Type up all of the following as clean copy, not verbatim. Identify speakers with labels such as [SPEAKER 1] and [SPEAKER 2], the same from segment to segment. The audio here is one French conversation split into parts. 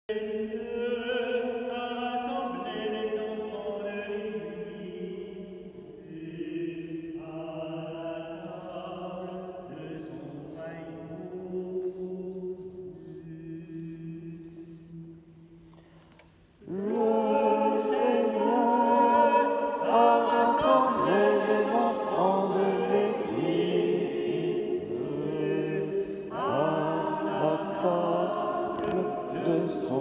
[SPEAKER 1] Seigneur a rassemblé les enfants de l'Église à la table de son royaume.
[SPEAKER 2] Le Seigneur a rassemblé les enfants de l'Église à la table de son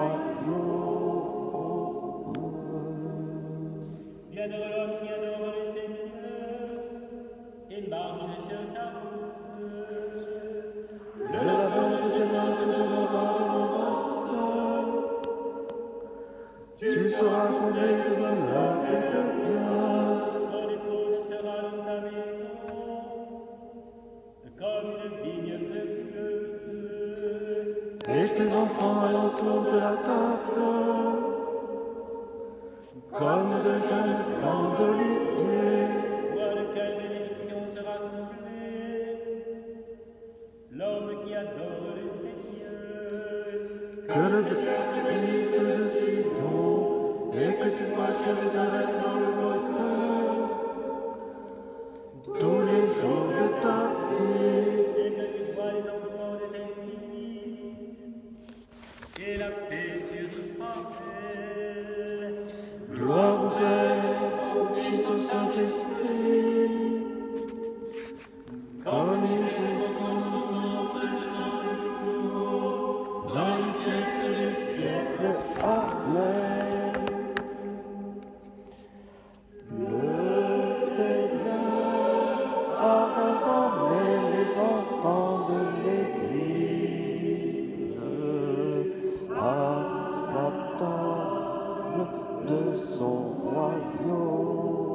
[SPEAKER 2] royaume.
[SPEAKER 1] Bienheureux l'homme qui adore le Seigneur et marche sur sa route.
[SPEAKER 2] De la bande de tes mains, tout de nos revendications, tu seras comblé de bonheur et de bien.
[SPEAKER 1] Ton épouse sera dans ta maison comme une vigne fructueuse.
[SPEAKER 2] Et tes enfants alentour de la table, comme de jeunes plants d'olivier.
[SPEAKER 1] Vois de quelle bénédiction sera comblé l'homme qui adore le Seigneur.
[SPEAKER 2] Que le Seigneur te bénisse de Sion, et que tu vois Jérusalem dans le bonheur tous les jours de ta vie.
[SPEAKER 1] Et que tu vois les enfants de tes fils et la paix sur Israël.
[SPEAKER 2] Gloire au Père, au Fils, au Saint-Esprit, comme il était au commencement, maintenant et toujours, dans les siècles des siècles. Amen. Le Seigneur a rassemblé les enfants de l'Église à la table de son royaume.